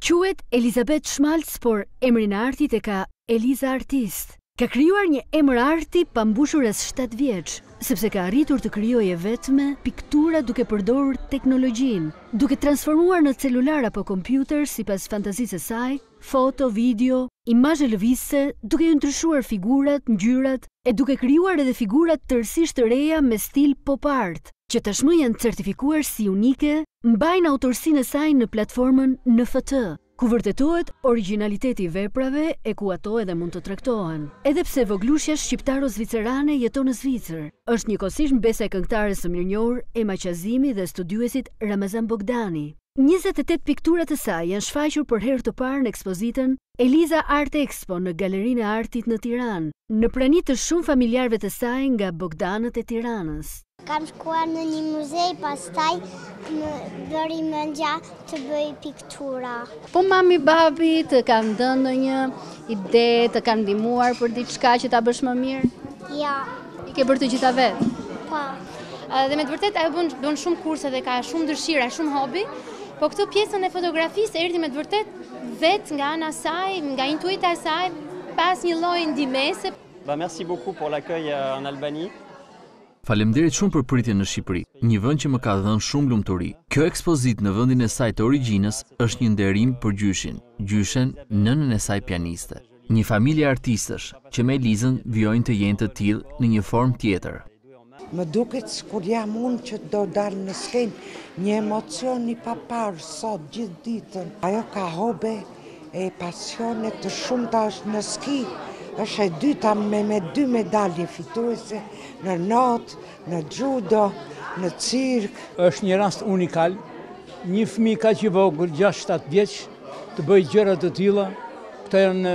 Quhet Elisabeth Schmalz, por emrin e artit e ka Eliza Artist. Ka krijuar një emër arti pa mbushur as 7 vjeç, sepse ka arritur të krijojë vetme piktura duke përdorur teknologjinë, duke transformuar në celular apo kompjuter sipas fantazisë së saj, foto, video, imazhe lëvizëse, duke ju ndryshuar figurat, ngjyrat e duke krijuar edhe figura tërësisht të reja me stil pop art, që tashmë janë certifikuar si unike, mbajnë autorsinë e saj në platformën NFT, ku vërtetohet originaliteti i veprave e ku ato edhe mund të tregtohen. Edhe pse voglushja shqiptaro-zviceriane jeton në Zvicër, është njëkohësisht mbesa e këngëtares së mirënjohur Ema Qazimi dhe studiuesit Ramazan Bogdani. 28 piktura të saj janë shfaqur për herë të parë në ekspozitën Eliza Art Expo në Galerinë e Artit në Tiranë, në prani të shumë familjarëve të saj nga Bogdanët e Tiranës. Kam shkuar në një muzej, pastaj më bëri mendja të bëj piktura. Po mami, babi të kanë dhënë ndonjë ide, të kanë ndihmuar për diçka që ta bësh më mirë? Ja. I ke bërë të gjitha vetë? Po. Dhe me të vërtet ajo bën shumë kurse dhe ka shumë dëshira, shumë hobi, po këtë pjesën e fotografisë erdhi me të vërtet vetë nga ana saj, nga intuita e saj, pas një lloji ndihmese. Merci beaucoup pour l'accueil en Albanie. Faleminderit shumë për pritjen në Shqipëri, një vend që më ka dhënë shumë lumturi. Kjo ekspozitë në vendin e saj të origjinës është një nderim për gjyshen, nënën e saj pianiste. Një familje artistësh që me Elizën vijojnë të jenë të tillë në një formë tjetër. Më duket sikur jam unë që do dalë në skenë, një emocion i paparë sot gjithë ditën. Ajo ka hobe e pasione të shumta është në ski. Është e dyta me 2 medalje fituese në not, në judo, në cirk. Është një rast unikal, një fëmijë kaq i vogël, 6-7 vjeç, të bëjë gjëra të tilla. Këto janë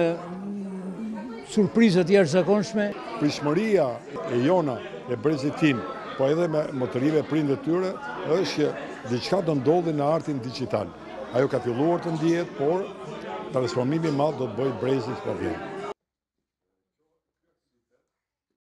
surprizat jashtëzakonshme. Prishmëria e jona e brezit tim, po edhe me motorive prindë të tyre, është që diçka do ndodhi në artin digital. Ajo ka filluar të ndihet, por transformimi i madh do të bëjë brezit po vjen.